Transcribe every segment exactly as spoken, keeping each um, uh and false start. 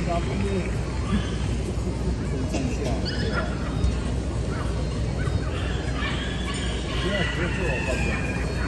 高峰路，先站下，对吧？不要直接自我放掉。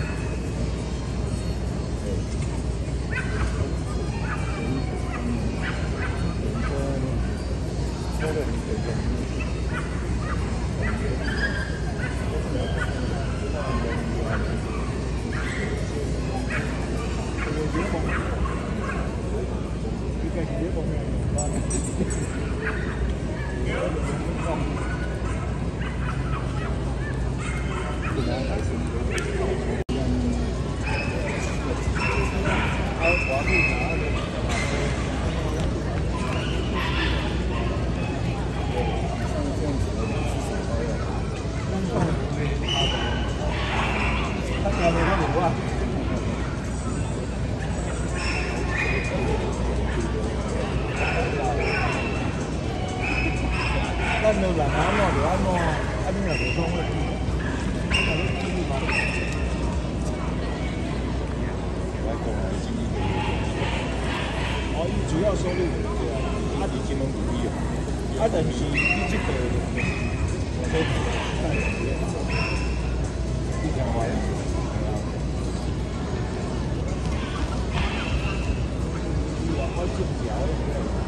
咱就人安怎就安怎，啊你若袂讲我，哦，伊主要收入对啊，啊伫金门有利哦，啊但是伊即个，我说，一千块，伊话我进条的。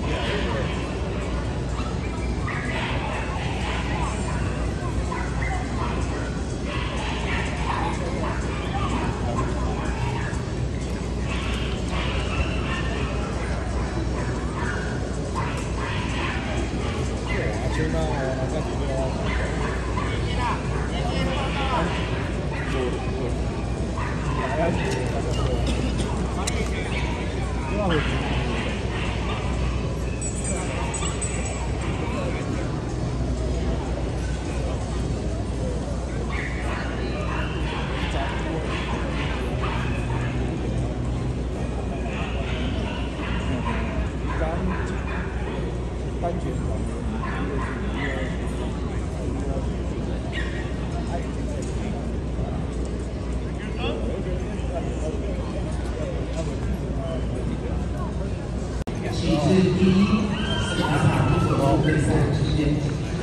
单全房起至第一打法无所谓比赛之间。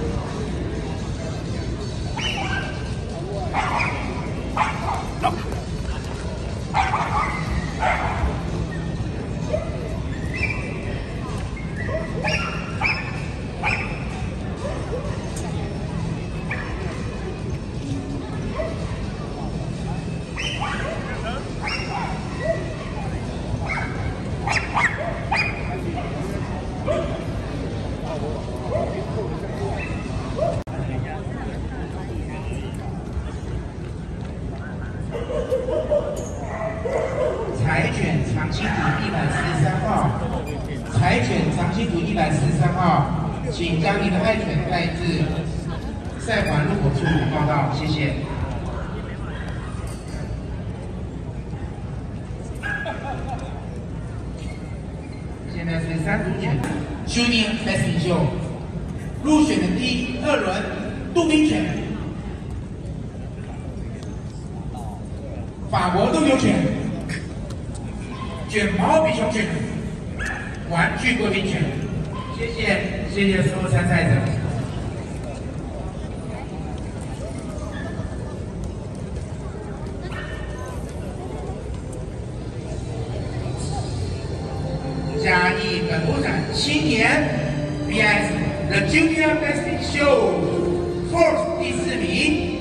柴犬长期组一百四十三号，柴犬长期组一百四十三号，请将您的爱犬带至赛环入口处报到，谢谢。现在是三组犬 Junior Best in Show 入选的第二轮杜宾犬，法国斗牛犬。 卷毛比熊犬，玩具贵宾犬，谢谢，谢谢所有参赛者。嘉义本土展青年 V S The Junior Best in Show Fourth 第四名。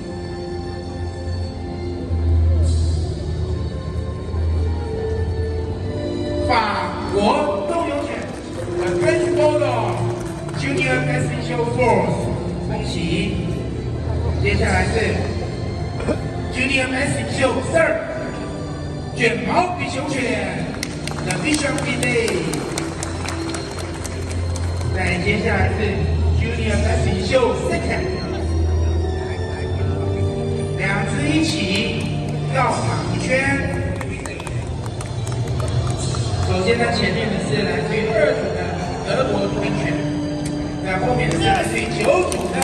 法国斗牛犬 The French Bulldog Junior Best in Show Fourth， 恭喜！接下来是 Junior Best in Show Third， 卷毛比熊犬 The Bishop Village。再接下来是 Junior Best in Show Second， 两只一起绕场一圈。 首先，在前面的是来自于二组的德国杜宾犬，在后面的是来自于九组的